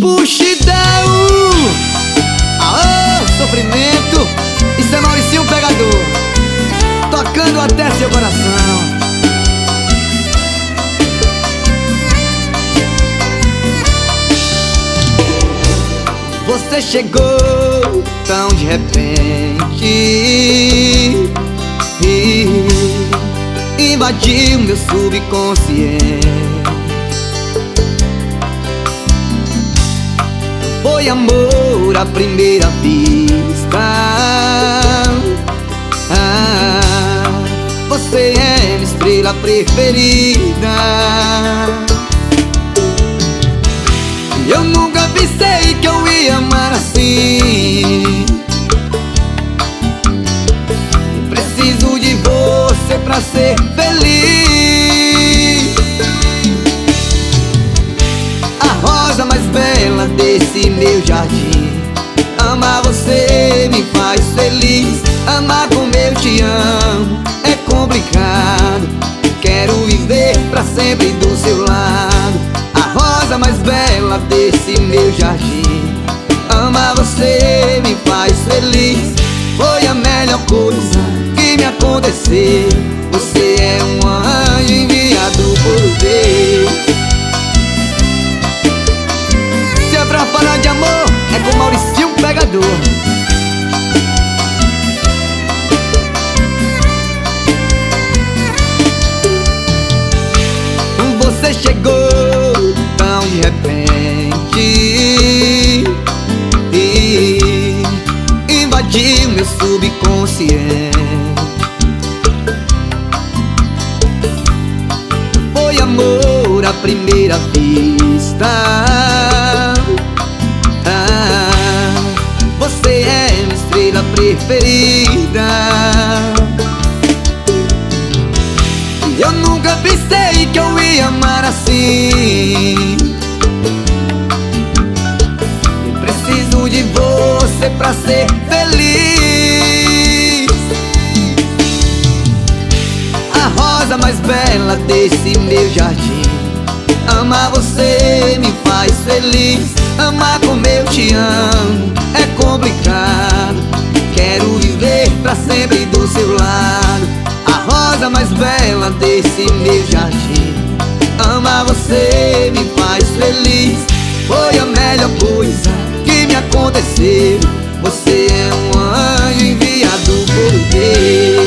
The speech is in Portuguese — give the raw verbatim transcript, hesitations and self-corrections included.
Puxidão! Aô, sofrimento! Isso é Mauricinho Pegador, tocando até seu coração. Você chegou tão de repente e invadiu meu subconsciente. Foi amor à primeira vista. Ah, você é minha estrela preferida. Eu nunca pensei que eu ia amar assim. Preciso de você pra ser feliz. A rosa mais bela desse meu jardim. Amar você me faz feliz. Amar como eu te amo é complicado. Quero viver pra sempre do seu lado. A rosa mais bela desse meu jardim. Amar você me faz feliz. Foi a melhor coisa que me aconteceu. Você é um anjo enviado por Deus. Se é pra falar de amor, é com Mauricinho Pegador. Você chegou tão de repente e invadiu meu subconsciente. Foi amor à primeira vista. Ah, você é minha estrela preferida. Eu nunca pensei que eu ia amar assim. Preciso de você pra ser feliz. A rosa mais bela desse meu jardim. Amar você me faz feliz. Amar como eu te amo é complicado. Quero viver pra sempre do seu lado. A rosa mais bela desse meu jardim. Amar você me faz feliz. Foi a melhor coisa que me aconteceu. Você é um anjo enviado por Deus.